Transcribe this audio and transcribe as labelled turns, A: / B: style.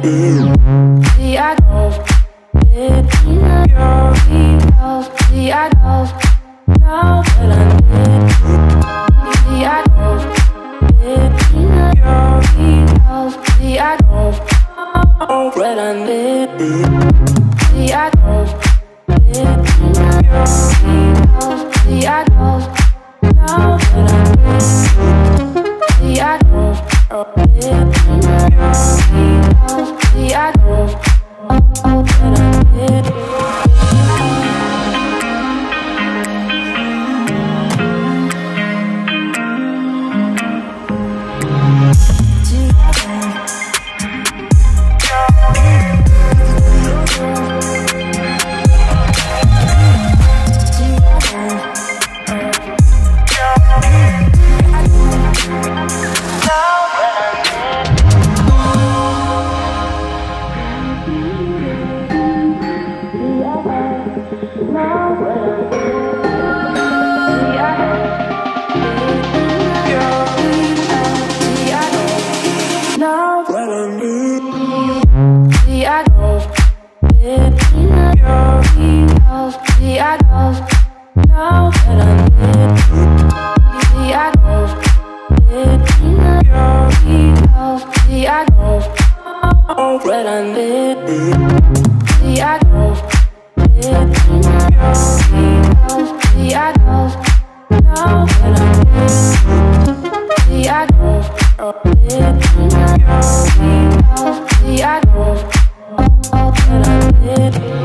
A: See, I don't fit in your emails. See, I don't know what I did. See, I don't fit in your emails. See, I don't know what I did. See, I don't fit in your emails. See, I don't know what I did. See, I don't fit in your emails. See, I don't know what I did. See, I don't know what I did.